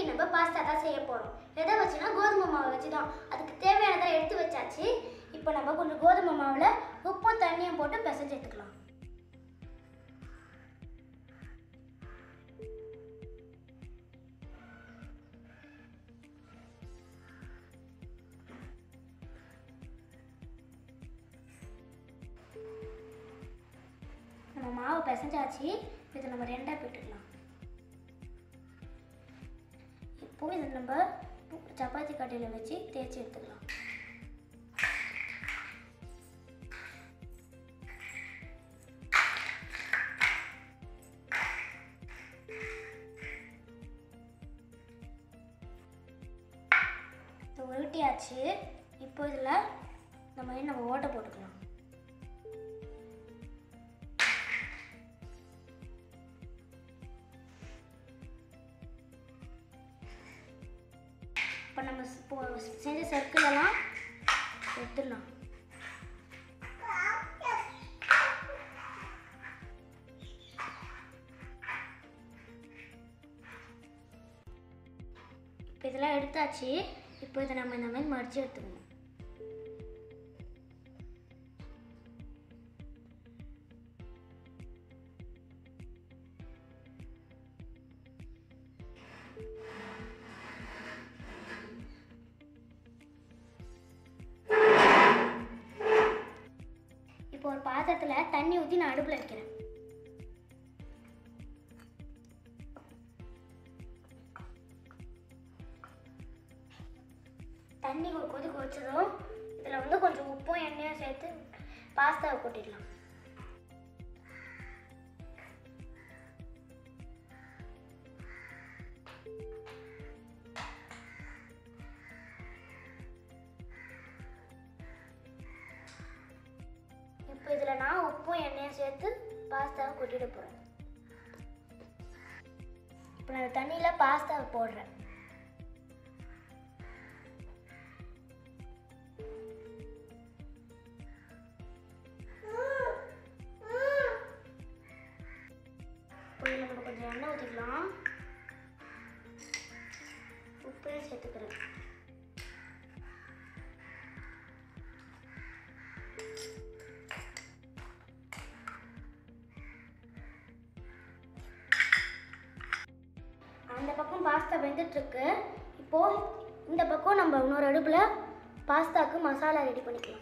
நம்ம பாஸ்தா தான் செய்ய போகிறோம். எதை வச்சுன்னா கோதுமை மாவை வச்சு தான். அதுக்கு தேவையானதை எடுத்து வச்சாச்சு. இப்போ நம்ம கொஞ்சம் கோதுமை மாவில் உப்பும் தண்ணியும் போட்டு பிசைஞ்சு எடுத்துக்கலாம். நம்ம மாவு பிசைஞ்சாச்சு. இதை நம்ம ரெண்டாக போட்டுக்கலாம். இப்போ இதை நம்ம சப்பாத்தி கட்டையில் வச்சு தேய்ச்சி எடுத்துக்கலாம். இது உருட்டியாச்சு. இப்போ இதில் நம்ம ஓட்டை போட்டுக்கலாம். இப்போ நம்ம செஞ்ச சர்க்கிளெல்லாம் எடுத்துடலாம். இப்போ இதெல்லாம் எடுத்தாச்சு. இப்போ இதை நம்ம இந்த மாதிரி மடித்து எடுத்துக்கணும். இப்போ ஒரு பாத்திரத்தில் தண்ணி ஊற்றி நான் அடுப்பில் வைக்கிறேன். தண்ணி ஒரு கொதி கொதிச்சதும் இதில் கொஞ்சம் உப்பும் எண்ணெயும் சேர்த்து பாஸ்தாவை கொட்டிடலாம். இப்போ இதில் நான் உப்பும் எண்ணெயும் சேர்த்து பாஸ்தாவை கொட்டிட போகிறேன். இப்போ நான் தண்ணியில் பாஸ்தாவை போடுறேன். இப்போ இதில் நம்ம கொஞ்சம் எண்ணெய் ஊற்றிக்கலாம். உப்பையும் சேர்த்துக்கிறேன். அந்த பக்கம் பாஸ்தா வெந்துட்டுருக்கு. இப்போது இந்த பக்கம் நம்ம இன்னொரு அடுப்பில் பாஸ்தாவுக்கு மசாலா ரெடி பண்ணிக்கலாம்.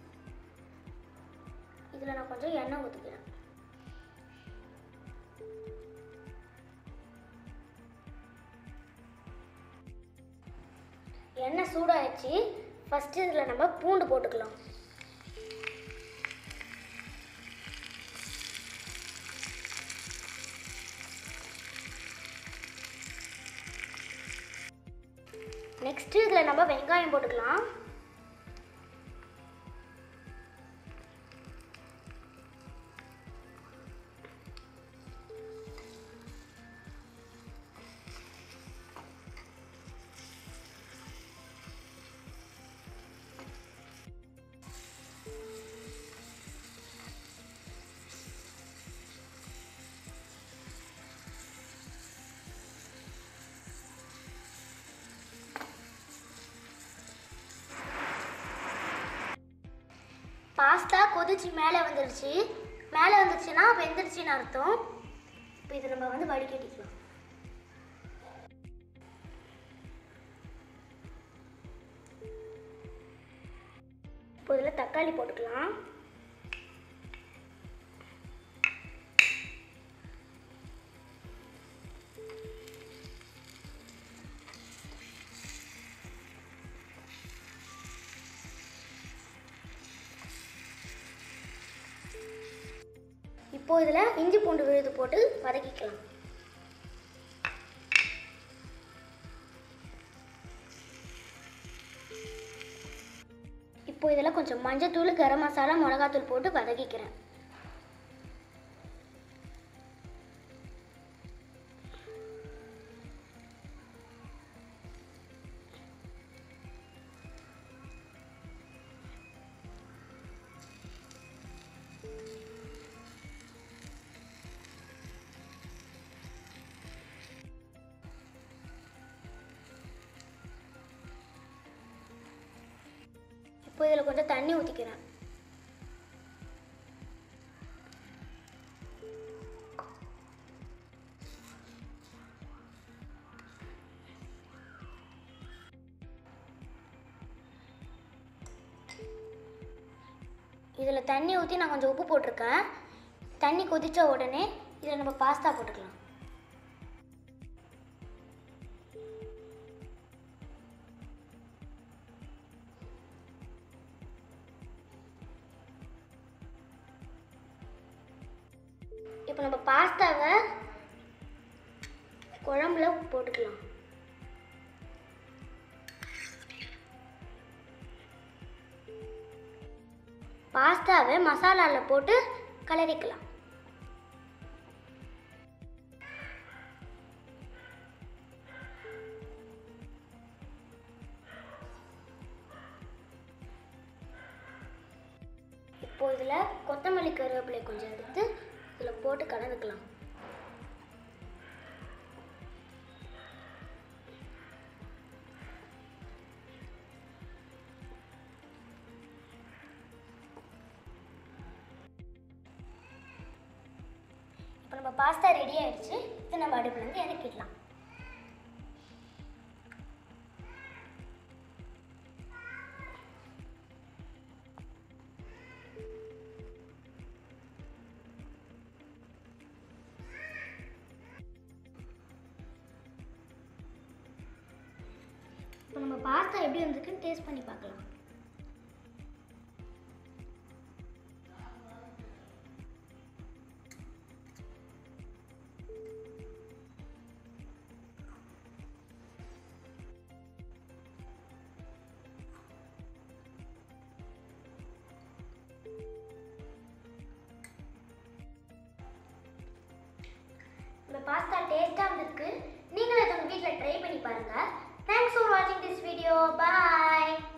இதில் நான் கொஞ்சம் எண்ணெய் ஊற்றிக்கிறேன். எண்ணெய் சூடாகிடுச்சு. ஃபஸ்ட்டு இதில் நம்ம பூண்டு போட்டுக்கலாம். நெக்ஸ்ட்டு இதில் நம்ம வெங்காயம் போட்டுக்கலாம். பாஸ்தா கொதிச்சு மேலே வந்துருச்சு. மேலே வந்துருச்சுன்னா வெந்துருச்சுன்னு அர்த்தம். இப்போ இதை நம்ம வடிகட்டிக்கலாம். இப்போ இதில் தக்காளி போட்டுக்கலாம். இப்போ இதில் இஞ்சி பூண்டு விழுது போட்டு வதக்கிக்கலாம். இப்போ இதில் கொஞ்சம் மஞ்சத்தூள், கரம் மசாலா, மிளகாத்தூள் போட்டு வதக்கிக்கிறேன். இப்போ இதில் கொஞ்சம் தண்ணி ஊற்றிக்கிறேன். இதில் தண்ணி ஊற்றி நான் கொஞ்சம் உப்பு போட்டிருக்கேன். தண்ணி கொதித்த உடனே இதில் நம்ம பாஸ்தா போட்டுக்கலாம். இப்போ நம்ம பாஸ்தாவை குழம்புல போட்டுக்கலாம். பாஸ்தாவை மசாலாவில் போட்டு கலரிக்கலாம். இப்போ இதில் கொத்தமல்லி கருவேப்பிலை கொஞ்சம் எடுத்து இதில் போட்டு கலந்துக்கலாம். இப்போ நம்ம பாஸ்தா ரெடி ஆயிடுச்சு. இதை நம்ம அடுப்புலேருந்து இறக்கிடலாம். இப்போ நம்ம பாஸ்தா எப்படி வந்திருக்குன்னு டேஸ்ட் பண்ணி பார்க்கலாம். இந்த பாஸ்தா டேஸ்ட்டாக வந்திருக்கு. நீங்களும் இதை உங்கள் வீட்டில் ட்ரை பண்ணி பாருங்கள். Thanks for watching this video. Bye.